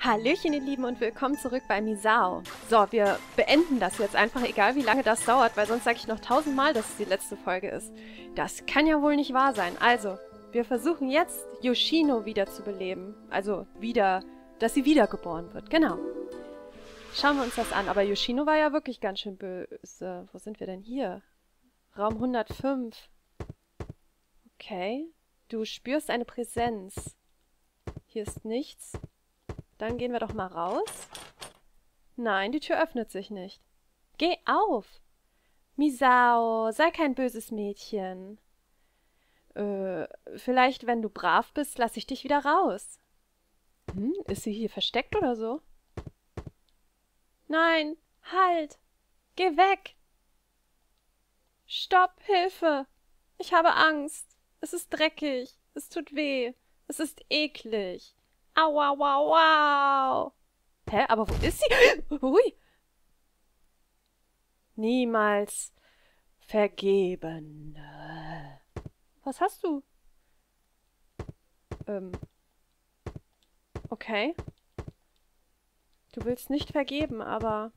Hallöchen, ihr Lieben, und willkommen zurück bei Misao. So, wir beenden das jetzt einfach, egal wie lange das dauert, weil sonst sage ich noch 1000-mal, dass es die letzte Folge ist. Das kann ja wohl nicht wahr sein. Also, wir versuchen jetzt, Yoshino wieder zu beleben. Also, dass sie wiedergeboren wird. Genau. Schauen wir uns das an. Aber Yoshino war ja wirklich ganz schön böse. Wo sind wir denn hier? Raum 105. Okay. Du spürst eine Präsenz. Hier ist nichts. Dann gehen wir doch mal raus. Nein, die Tür öffnet sich nicht. Geh auf! Misao, sei kein böses Mädchen. Vielleicht, wenn du brav bist, lasse ich dich wieder raus. Ist sie hier versteckt oder so? Nein, halt! Geh weg! Stopp, Hilfe! Ich habe Angst. Es ist dreckig. Es tut weh. Es ist eklig. Au, au, au, au. Hä, aber wo ist sie? Hui. Niemals vergeben. Was hast du? Okay. Du willst nicht vergeben, aber...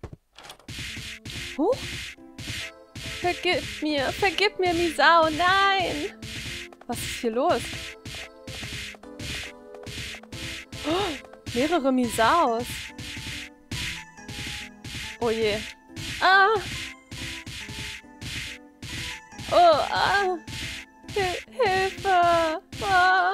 Vergib mir, Misao, nein! Was ist hier los? Mehrere Misaos. Oh je. Ah! Oh, ah! Hilfe! Ah!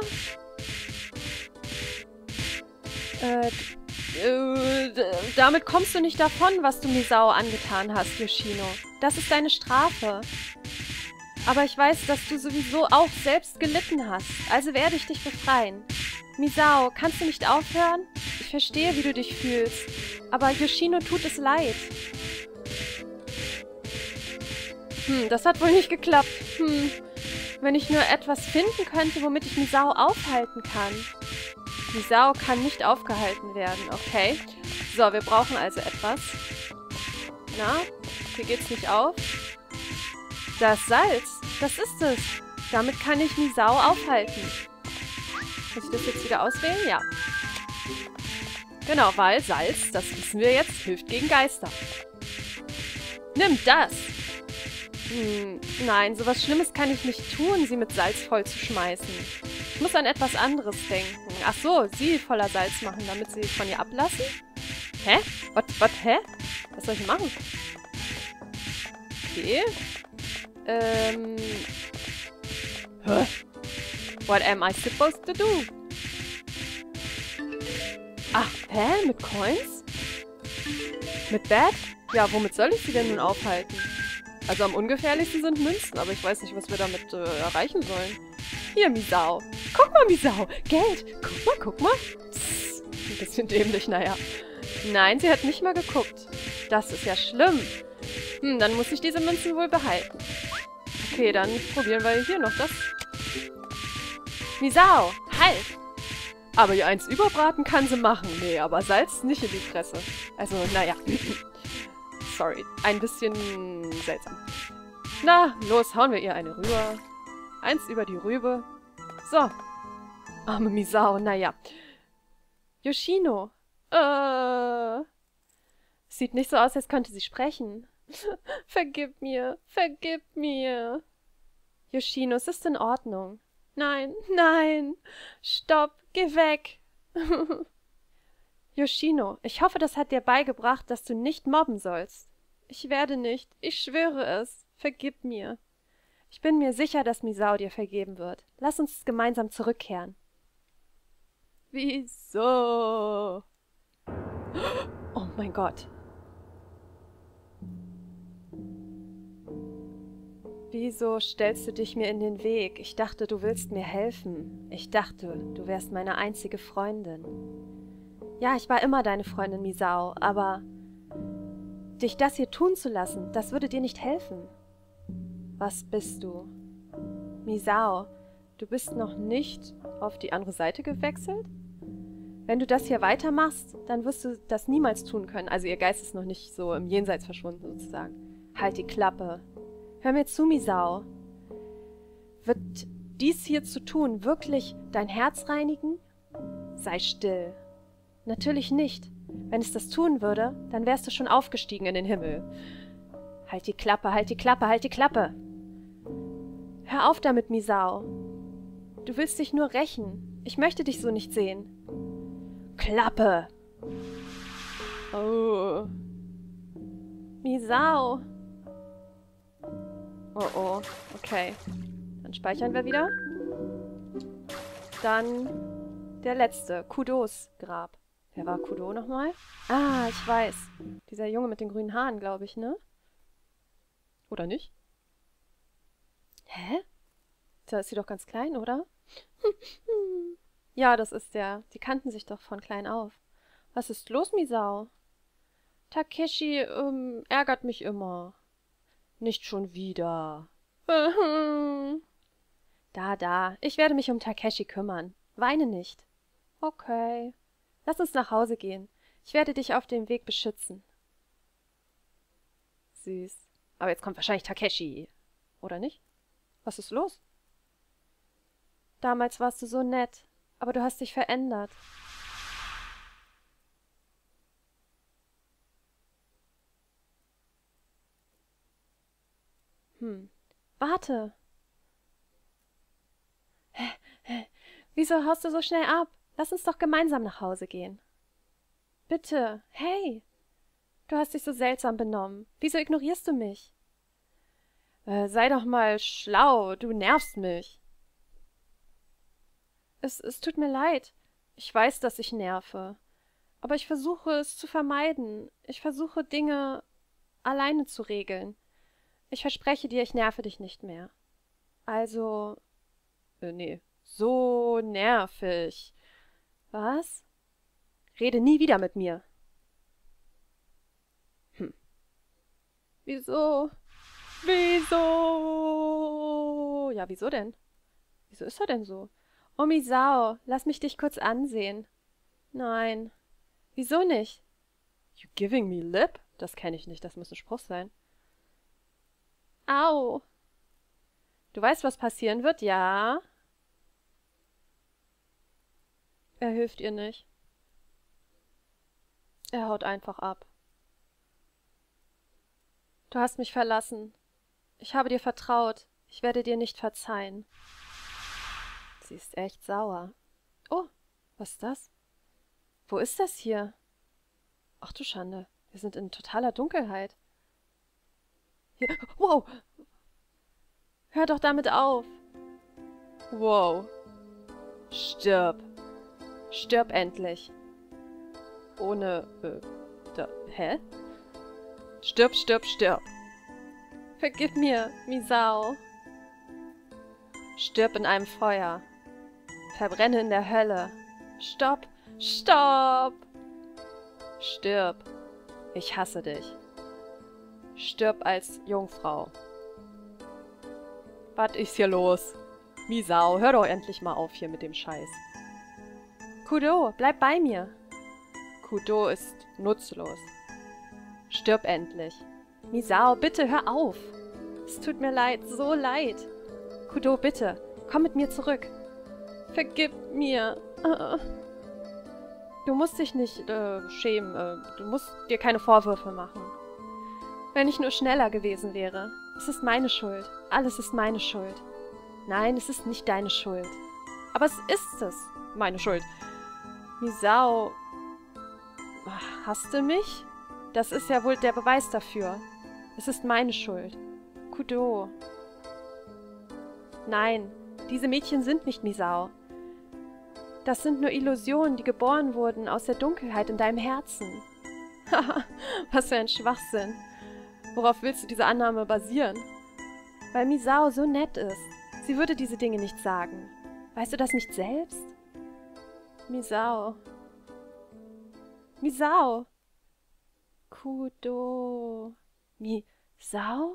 Damit kommst du nicht davon, was du Misao angetan hast, Yoshino. Das ist deine Strafe. Aber ich weiß, dass du sowieso auch selbst gelitten hast. Also werde ich dich befreien. Misao, kannst du nicht aufhören? Ich verstehe, wie du dich fühlst. Aber Yoshino tut es leid. Das hat wohl nicht geklappt. Wenn ich nur etwas finden könnte, womit ich Misao aufhalten kann. Misao kann nicht aufgehalten werden, okay. So, wir brauchen also etwas. Na, hier geht's nicht auf. Das Salz, das ist es. Damit kann ich Misao aufhalten. Muss ich das jetzt wieder auswählen? Ja. Genau, weil Salz, das wissen wir jetzt, hilft gegen Geister. Nimm das! Nein, sowas Schlimmes kann ich nicht tun, sie mit Salz voll zu schmeißen. Ich muss an etwas anderes denken. Ach so, sie voller Salz machen, damit sie von ihr ablassen? Hä? Hä? Was soll ich machen? Okay. Hä? What am I supposed to do? Ach, hä? Mit Coins? Mit Bad? Ja, womit soll ich sie denn nun aufhalten? Also am ungefährlichsten sind Münzen, aber ich weiß nicht, was wir damit erreichen sollen. Hier, Misao. Guck mal, Misao. Geld. Guck mal. Psst. Ein bisschen dämlich, naja. Nein, sie hat nicht mal geguckt. Das ist ja schlimm. Dann muss ich diese Münzen wohl behalten. Okay, dann probieren wir hier noch das. Misao, halt! Aber ihr eins überbraten kann sie machen. Nee, aber Salz nicht in die Fresse. Also, naja. Sorry, ein bisschen seltsam. Na, los, hauen wir ihr eine rüber. Eins über die Rübe. So. Arme Misao, naja. Yoshino. Sieht nicht so aus, als könnte sie sprechen. Vergib mir. Yoshino, es ist in Ordnung. Nein, nein. Stopp, geh weg. Yoshino, ich hoffe, das hat dir beigebracht, dass du nicht mobben sollst. Ich werde nicht. Ich schwöre es. Vergib mir. Ich bin mir sicher, dass Misao dir vergeben wird. Lass uns gemeinsam zurückkehren. Wieso? Oh mein Gott. Wieso stellst du dich mir in den Weg? Ich dachte, du willst mir helfen. Ich dachte, du wärst meine einzige Freundin. Ja, ich war immer deine Freundin, Misao, aber dich das hier tun zu lassen, das würde dir nicht helfen. Was bist du? Misao, du bist noch nicht auf die andere Seite gewechselt? Wenn du das hier weitermachst, dann wirst du das niemals tun können. Also ihr Geist ist noch nicht so im Jenseits verschwunden, sozusagen. Halt die Klappe. Hör mir zu, Misao. Wird dies hier zu tun wirklich dein Herz reinigen? Sei still. Natürlich nicht. Wenn es das tun würde, dann wärst du schon aufgestiegen in den Himmel. Halt die Klappe, halt die Klappe, halt die Klappe! Hör auf damit, Misao. Du willst dich nur rächen. Ich möchte dich so nicht sehen. Klappe! Oh. Misao! Oh oh, okay. Dann speichern wir wieder. Dann der letzte, Kudos Grab. Wer war Kudo nochmal? Ah, ich weiß. Dieser Junge mit den grünen Haaren, glaube ich, ne? Oder nicht? Hä? Da ist sie doch ganz klein, oder? Ja, das ist der. Die kannten sich doch von klein auf. Was ist los, Misao? Takeshi, ärgert mich immer. Nicht schon wieder. Da, ich werde mich um Takeshi kümmern. Weine nicht. Okay. Lass uns nach Hause gehen. Ich werde dich auf dem Weg beschützen. Süß. Aber jetzt kommt wahrscheinlich Takeshi. Oder nicht? Was ist los? Damals warst du so nett, aber du hast dich verändert. Warte. Wieso haust du so schnell ab? Lass uns doch gemeinsam nach Hause gehen. Bitte, hey. Du hast dich so seltsam benommen. Wieso ignorierst du mich? Sei doch mal schlau, du nervst mich. Es tut mir leid. Ich weiß, dass ich nerve. Aber ich versuche es zu vermeiden. Ich versuche Dinge alleine zu regeln. Ich verspreche dir, ich nerve dich nicht mehr. Also, nee, so nervig. Was? Rede nie wieder mit mir. Wieso? Wieso? Ja, wieso denn? Wieso ist er denn so? Oh, Misao, lass mich dich kurz ansehen. Nein. Wieso nicht? You giving me lip? Das kenne ich nicht, das muss ein Spruch sein. Au. Du weißt, was passieren wird, ja? Er hilft ihr nicht. Er haut einfach ab. Du hast mich verlassen. Ich habe dir vertraut. Ich werde dir nicht verzeihen. Sie ist echt sauer. Oh, was ist das? Wo ist das hier? Ach du Schande, wir sind in totaler Dunkelheit. Hier, wow! Hör doch damit auf! Wow! Stirb! Stirb endlich! Ohne, hä? Stirb, stirb, stirb! Vergib mir, Misao! Stirb in einem Feuer! Verbrenne in der Hölle! Stopp! Stopp! Stirb! Ich hasse dich! Stirb als Jungfrau! Was ist hier los? Misao, hör doch endlich mal auf hier mit dem Scheiß. Kudo, bleib bei mir! Kudo ist nutzlos. Stirb endlich. Misao, bitte hör auf! Es tut mir leid, so leid. Kudo, bitte, komm mit mir zurück. Vergib mir. Du musst dich nicht schämen. Du musst dir keine Vorwürfe machen. Wenn ich nur schneller gewesen wäre. Es ist meine Schuld. Alles ist meine Schuld. Nein, es ist nicht deine Schuld. Aber es ist es. Meine Schuld. Misao. Hasst du mich? Das ist ja wohl der Beweis dafür. Es ist meine Schuld. Kudo. Nein, diese Mädchen sind nicht Misao. Das sind nur Illusionen, die geboren wurden aus der Dunkelheit in deinem Herzen. Haha, was für ein Schwachsinn. Worauf willst du diese Annahme basieren? Weil Misao so nett ist. Sie würde diese Dinge nicht sagen. Weißt du das nicht selbst? Misao. Misao. Kudo. Misao?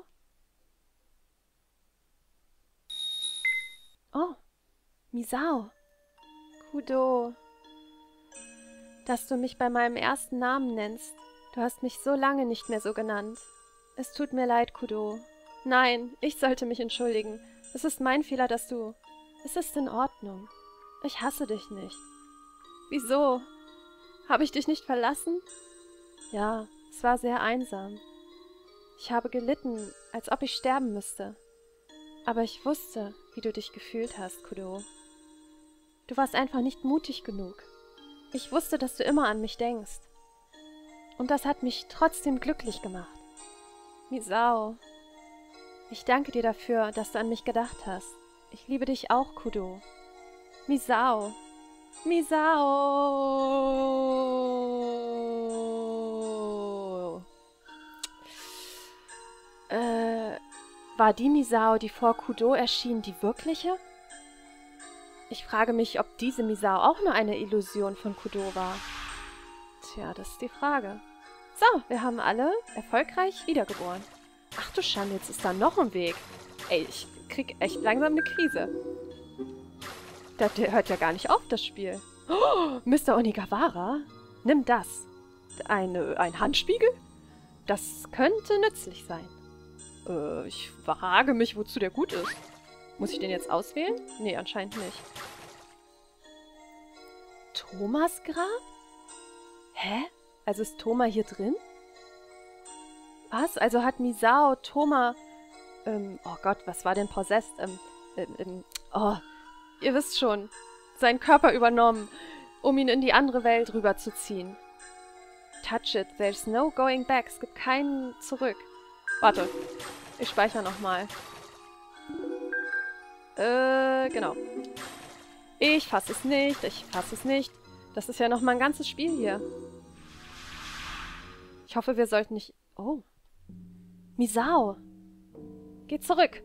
Oh, Misao. Kudo. Dass du mich bei meinem ersten Namen nennst. Du hast mich so lange nicht mehr so genannt. Es tut mir leid, Kudo. Nein, ich sollte mich entschuldigen. Es ist mein Fehler, dass du... Es ist in Ordnung. Ich hasse dich nicht. Wieso? Habe ich dich nicht verlassen? Ja, es war sehr einsam. Ich habe gelitten, als ob ich sterben müsste. Aber ich wusste, wie du dich gefühlt hast, Kudo. Du warst einfach nicht mutig genug. Ich wusste, dass du immer an mich denkst. Und das hat mich trotzdem glücklich gemacht. Misao, ich danke dir dafür, dass du an mich gedacht hast. Ich liebe dich auch, Kudo. Misao. Misao. War die Misao, die vor Kudo erschien, die wirkliche? Ich frage mich, ob diese Misao auch nur eine Illusion von Kudo war. Tja, das ist die Frage. So, wir haben alle erfolgreich wiedergeboren. Ach du Schande, jetzt ist da noch ein Weg. Ey, ich krieg echt langsam eine Krise. Der hört ja gar nicht auf, das Spiel. Oh, Mr. Onigawara, nimm das. Ein Handspiegel? Das könnte nützlich sein. Ich frage mich, wozu der gut ist. Muss ich den jetzt auswählen? Nee, anscheinend nicht. Thomas Grab? Hä? Also ist Thoma hier drin? Was? Also hat Misao Thoma... oh Gott, was war denn possessed? Oh, ihr wisst schon. Seinen Körper übernommen, um ihn in die andere Welt rüberzuziehen. Touch it, there's no going back. Es gibt keinen zurück. Warte, ich speichere nochmal. Genau. Ich fasse es nicht, Das ist ja nochmal ein ganzes Spiel hier. Ich hoffe, wir sollten nicht... Oh. Misao. Geh zurück.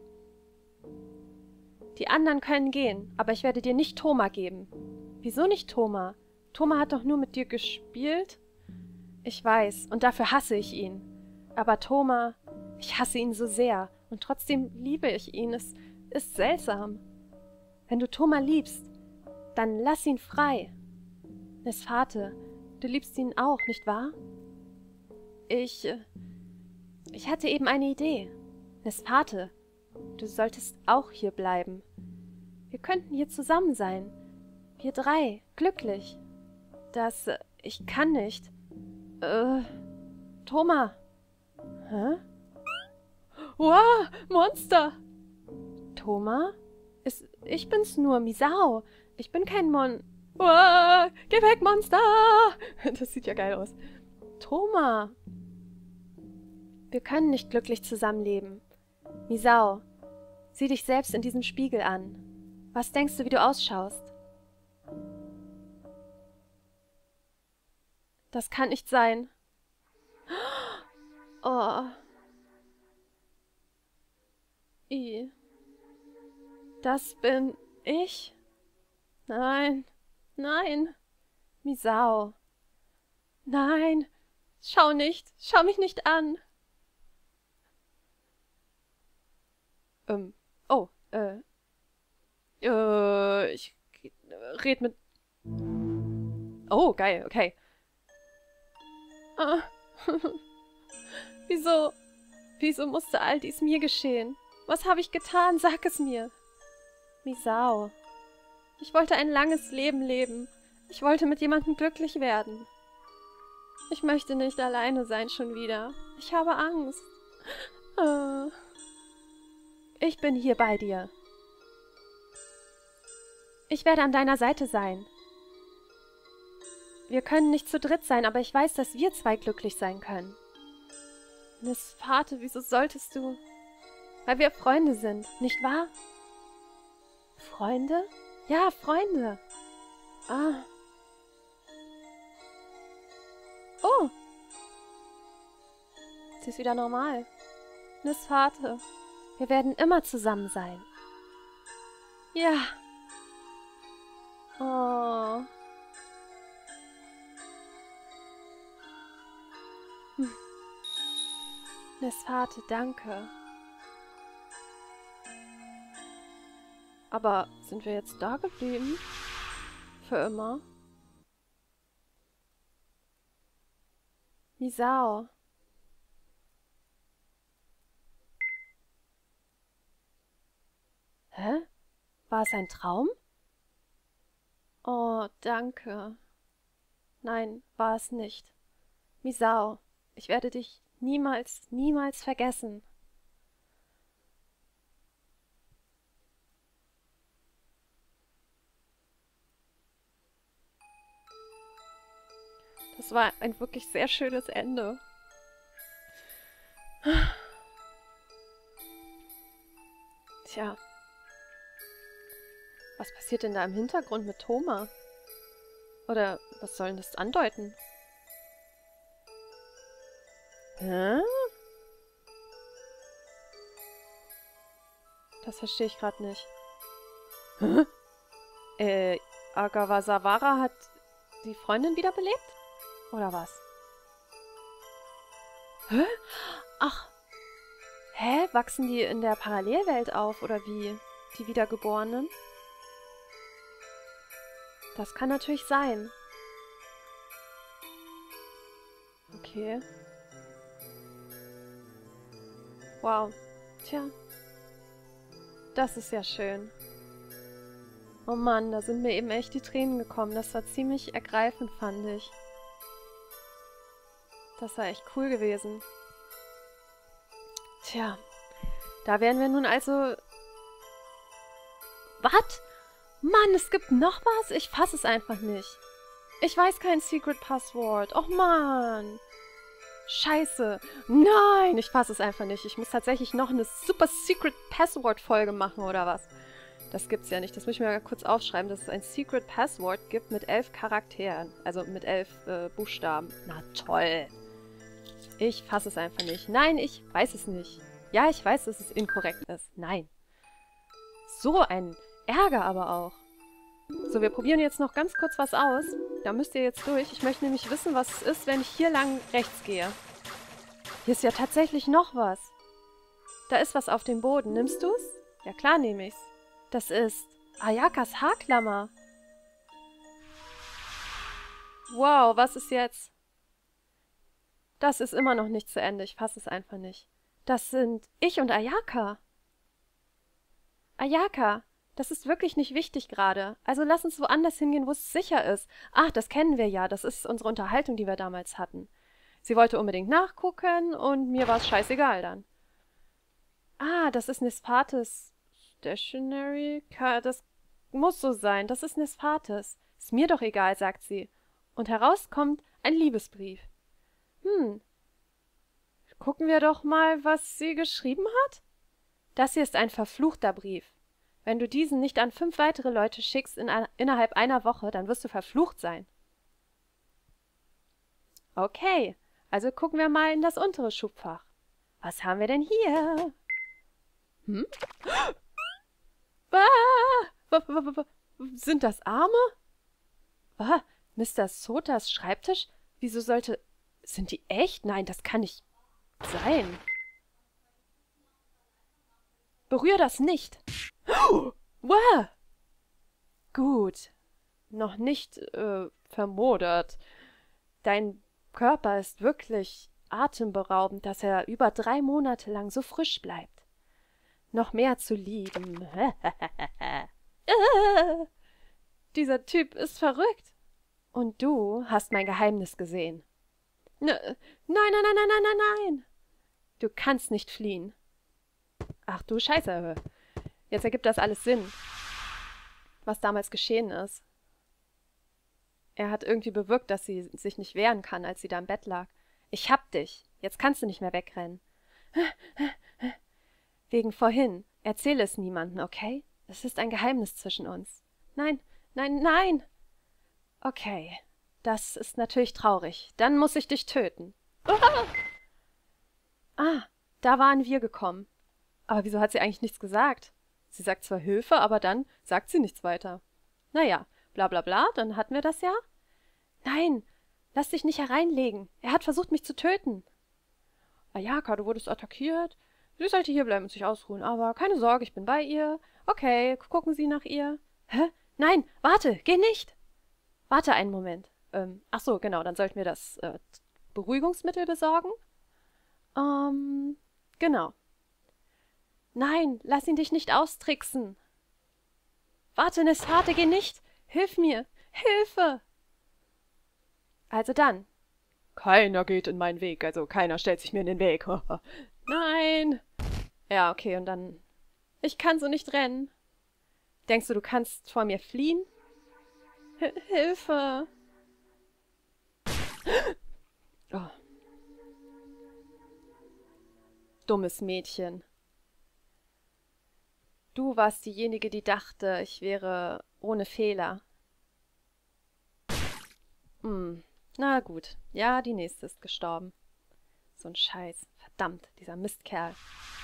Die anderen können gehen, aber ich werde dir nicht Thoma geben. Wieso nicht Thoma? Thoma hat doch nur mit dir gespielt. Ich weiß, und dafür hasse ich ihn. Aber Thoma, ich hasse ihn so sehr. Und trotzdem liebe ich ihn. Es ist seltsam. Wenn du Thoma liebst, dann lass ihn frei. Nesphate, du liebst ihn auch, nicht wahr? Ich hatte eben eine Idee. Nesphate, du solltest auch hier bleiben. Wir könnten hier zusammen sein. Wir drei, glücklich. Ich kann nicht. Thoma. Hä? Wow, Monster! Thoma? Ich bin's nur, Misao. Ich bin kein Wow, geh weg, Monster! Das sieht ja geil aus. Thoma. Wir können nicht glücklich zusammenleben. Misao, sieh dich selbst in diesem Spiegel an. Was denkst du, wie du ausschaust? Das kann nicht sein. Oh. Das bin ich? Nein, nein. Misao. Nein, schau mich nicht an. Oh, ich red mit... Oh, geil, okay. Wieso musste all dies mir geschehen? Was habe ich getan? Sag es mir. Misao. Ich wollte ein langes Leben leben. Ich wollte mit jemandem glücklich werden. Ich möchte nicht alleine sein schon wieder. Ich habe Angst. Ich bin hier bei dir. Ich werde an deiner Seite sein. Wir können nicht zu dritt sein, aber ich weiß, dass wir zwei glücklich sein können. Nesphate, wieso solltest du... Weil wir Freunde sind, nicht wahr? Freunde? Ja, Freunde. Ah. Oh. Sie ist wieder normal. Nesphate, wir werden immer zusammen sein. Ja. Oh. Nesphate, danke. Aber sind wir jetzt da geblieben? Für immer? Misao. Hä? War es ein Traum? Oh, danke. Nein, war es nicht. Misao, ich werde dich niemals, niemals vergessen. Das war ein wirklich sehr schönes Ende. Tja. Was passiert denn da im Hintergrund mit Thoma? Oder was soll denn das andeuten? Hä? Das verstehe ich gerade nicht. Hä? Agawasawara hat die Freundin wiederbelebt? Oder was? Hä? Ach. Hä? Wachsen die in der Parallelwelt auf, oder wie? Die Wiedergeborenen? Das kann natürlich sein. Okay. Wow. Tja. Das ist ja schön. Oh Mann, da sind mir eben echt die Tränen gekommen. Das war ziemlich ergreifend, fand ich. Das war echt cool gewesen. Tja. Da werden wir nun also... Was? Mann, es gibt noch was? Ich fasse es einfach nicht. Ich weiß kein Secret Passwort. Och Mann. Scheiße. Nein, ich fasse es einfach nicht. Ich muss tatsächlich noch eine Super Secret Password Folge machen, oder was? Das gibt's ja nicht. Das muss ich mir mal kurz aufschreiben, dass es ein Secret Password gibt mit 11 Charakteren. Also mit 11 Buchstaben. Na toll. Ich fasse es einfach nicht. Nein, ich weiß es nicht. Ja, ich weiß, dass es inkorrekt ist. Nein. So ein Ärger aber auch. So, wir probieren jetzt noch ganz kurz was aus. Da müsst ihr jetzt durch. Ich möchte nämlich wissen, was es ist, wenn ich hier lang rechts gehe. Hier ist ja tatsächlich noch was. Da ist was auf dem Boden. Nimmst du's? Ja klar nehme ich's. Das ist Ayakas Haarklammer. Wow, was ist jetzt? Das ist immer noch nicht zu Ende. Ich fasse es einfach nicht. Das sind ich und Ayaka. Ayaka, das ist wirklich nicht wichtig gerade. Also lass uns woanders hingehen, wo es sicher ist. Ach, das kennen wir ja. Das ist unsere Unterhaltung, die wir damals hatten. Sie wollte unbedingt nachgucken und mir war es scheißegal dann. Ah, das ist Nespates Stationery. Das muss so sein. Das ist Nespates. Ist mir doch egal, sagt sie. Und heraus kommt ein Liebesbrief. Gucken wir doch mal, was sie geschrieben hat. Das hier ist ein verfluchter Brief. Wenn du diesen nicht an 5 weitere Leute schickst innerhalb einer Woche, dann wirst du verflucht sein. Okay, also gucken wir mal in das untere Schubfach. Was haben wir denn hier? Sind das Arme? Mr. Sotas Schreibtisch? Wieso sollte... Sind die echt? Nein, das kann nicht sein. Berühr das nicht. Wow. Gut. Noch nicht vermodert. Dein Körper ist wirklich atemberaubend, dass er über 3 Monate lang so frisch bleibt. Noch mehr zu lieben. Dieser Typ ist verrückt. Und du hast mein Geheimnis gesehen. Nein, nein, nein, nein, nein, nein, nein. Du kannst nicht fliehen. Ach du Scheiße. Jetzt ergibt das alles Sinn, was damals geschehen ist. Er hat irgendwie bewirkt, dass sie sich nicht wehren kann, als sie da im Bett lag. Ich hab dich. Jetzt kannst du nicht mehr wegrennen. Wegen vorhin. Erzähle es niemandem, okay? Es ist ein Geheimnis zwischen uns. Nein, nein, nein. Okay. Das ist natürlich traurig. Dann muss ich dich töten. Ah, da waren wir gekommen. Aber wieso hat sie eigentlich nichts gesagt? Sie sagt zwar Hilfe, aber dann sagt sie nichts weiter. Naja, bla bla bla, dann hatten wir das ja. Nein, lass dich nicht hereinlegen. Er hat versucht, mich zu töten. Ayaka, du wurdest attackiert. Sie sollte hierbleiben und sich ausruhen, aber keine Sorge, ich bin bei ihr. Okay, gucken Sie nach ihr. Hä? Nein, warte, geh nicht. Warte einen Moment. Ach so, genau, dann sollten wir das Beruhigungsmittel besorgen. Genau. Nein, lass ihn dich nicht austricksen. Warte, Nesphate, geh nicht. Hilf mir. Hilfe. Also dann. Keiner geht in meinen Weg, also keiner stellt sich mir in den Weg. Nein. Ja, okay, und dann... Ich kann so nicht rennen. Denkst du, du kannst vor mir fliehen? Hilfe. Oh. Dummes Mädchen. Du warst diejenige, die dachte, ich wäre ohne Fehler. Hm. Na gut. Ja, die nächste ist gestorben. So ein Scheiß. Verdammt, dieser Mistkerl.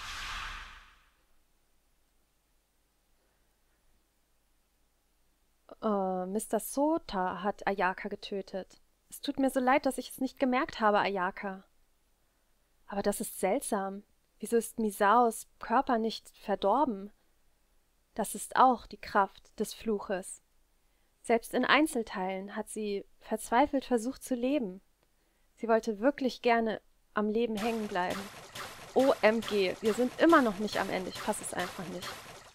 Mr. Sota hat Ayaka getötet. Es tut mir so leid, dass ich es nicht gemerkt habe, Ayaka. Aber das ist seltsam. Wieso ist Misaos Körper nicht verdorben? Das ist auch die Kraft des Fluches. Selbst in Einzelteilen hat sie verzweifelt versucht zu leben. Sie wollte wirklich gerne am Leben hängen bleiben. OMG, wir sind immer noch nicht am Ende. Ich fasse es einfach nicht.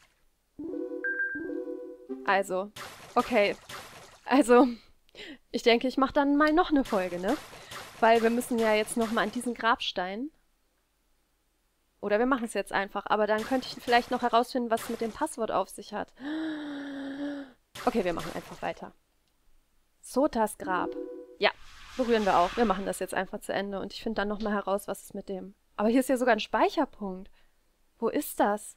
Also, okay. Also, ich denke, ich mache dann mal noch eine Folge, ne? Weil wir müssen ja jetzt noch mal an diesen Grabstein. Oder wir machen es jetzt einfach. Aber dann könnte ich vielleicht noch herausfinden, was es mit dem Passwort auf sich hat. Okay, wir machen einfach weiter. Sotas Grab. Ja, berühren wir auch. Wir machen das jetzt einfach zu Ende. Und ich finde dann noch mal heraus, was es mit dem... Aber hier ist ja sogar ein Speicherpunkt. Wo ist das?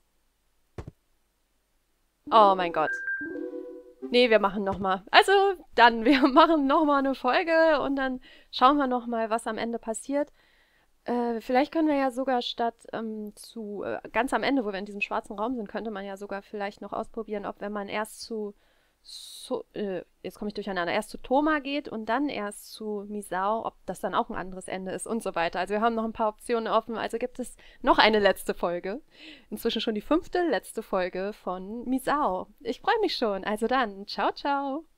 Oh mein Gott. Nee, wir machen nochmal. Also, dann, wir machen nochmal eine Folge und dann schauen wir nochmal, was am Ende passiert. Vielleicht können wir ja sogar statt ganz am Ende, wo wir in diesem schwarzen Raum sind, könnte man ja sogar vielleicht noch ausprobieren, ob wenn man erst jetzt komme ich durcheinander, erst zu Thoma geht und dann erst zu Misao, ob das dann auch ein anderes Ende ist und so weiter. Also wir haben noch ein paar Optionen offen, also gibt es noch eine letzte Folge. Inzwischen schon die 5. letzte Folge von Misao. Ich freue mich schon. Also dann, ciao, ciao.